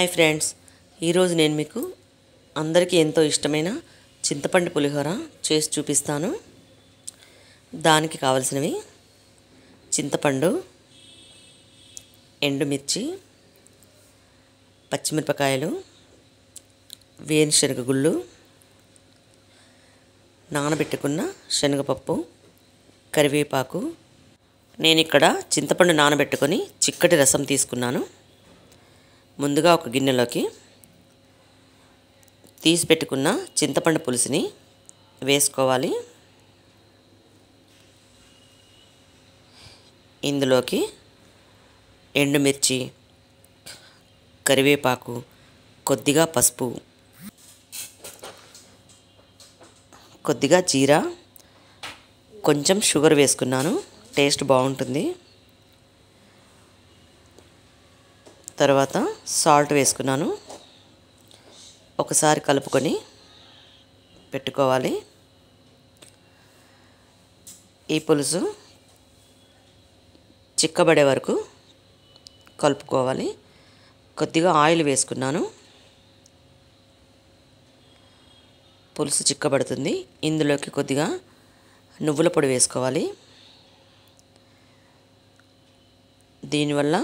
Hi friends, ఈరోజు నేను మీకు అందరికీ ఎంతో ఇష్టమైన చింతపండు పులిహోర చేసి చూపిస్తాను. దానికి కావలసినవి చింతపండు, ఎండుమిర్చి, పచ్చిమిరపకాయలు, వేరుశనగ గుళ్ళు, నానబెట్టుకున్న శనగపప్పు, కరివేపాకు. నేను ఇక్కడ చింతపండు నానబెట్టుకొని చిక్కటి రసం తీసుకున్నాను. ముందుగా ఒక గిన్నెలోకి తీసి పెట్టుకున్న చింతపండు పులుసుని వేసుకోవాలి. ఇందులోకి ఎండుమిర్చి, కరివేపాకు, కొద్దిగా పసుపు, కొద్దిగా జీరా, కొంచెం షుగర్ వేసుకున్నాను, టేస్ట్ బాగుంటుంది. తర్వాత సాల్ట్ వేసుకున్నాను. ఒకసారి కలుపుకొని పెట్టుకోవాలి. ఈ పులుసు చిక్కబడే వరకు కలుపుకోవాలి. కొద్దిగా ఆయిల్ వేసుకున్నాను. పులుసు చిక్కబడుతుంది. ఇందులోకి కొద్దిగా నువ్వుల పొడి వేసుకోవాలి. దీనివల్ల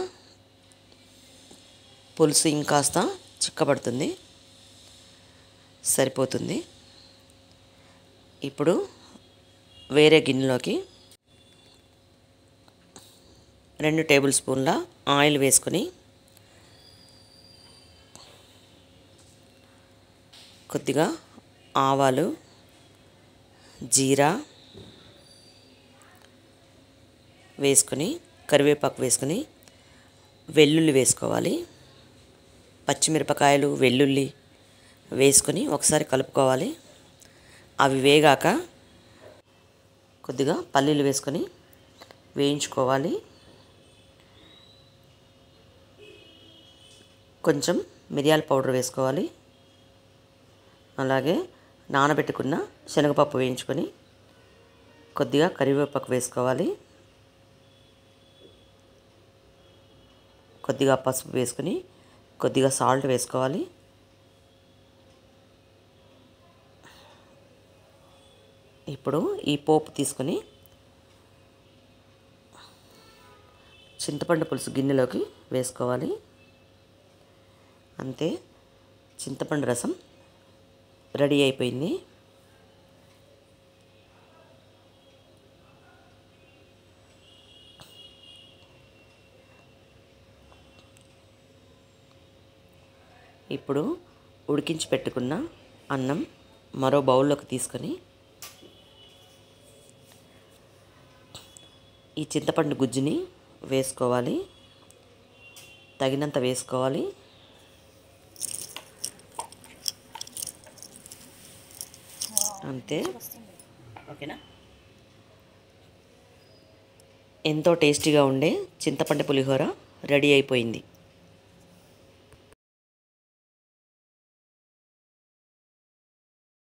పులుసు ఇంకాస్త చిక్కబడుతుంది, సరిపోతుంది. ఇప్పుడు వేరే గిన్నెలోకి 2 టేబుల్ స్పూన్ల ఆయిల్ వేసుకొని కొద్దిగా ఆవాలు, జీరా వేసుకొని, కరివేపాకు వేసుకొని, వెల్లుల్లి వేసుకోవాలి. పచ్చిమిరపకాయలు, వెల్లుల్లి వేసుకొని ఒకసారి కలుపుకోవాలి. అవి వేగాక కొద్దిగా పల్లీలు వేసుకొని వేయించుకోవాలి. కొంచెం మిరియాల పౌడర్ వేసుకోవాలి. అలాగే నానబెట్టుకున్న శనగపప్పు వేయించుకొని కొద్దిగా కరివేపాకు వేసుకోవాలి. కొద్దిగా పసుపు వేసుకొని కొద్దిగా సాల్ట్ వేసుకోవాలి. ఇప్పుడు ఈ పోపు తీసుకొని చింతపండు పులుసు గిన్నెలోకి వేసుకోవాలి. అంతే, చింతపండు రసం రెడీ అయిపోయింది. ఇప్పుడు ఉడికించి పెట్టుకున్న అన్నం మరో బౌల్లోకి తీసుకొని ఈ చింతపండు గుజ్జుని వేసుకోవాలి. తగినంత వేసుకోవాలి. అంతే, ఓకేనా? ఎంతో టేస్టీగా ఉండే చింతపండు పులిహోర రెడీ అయిపోయింది.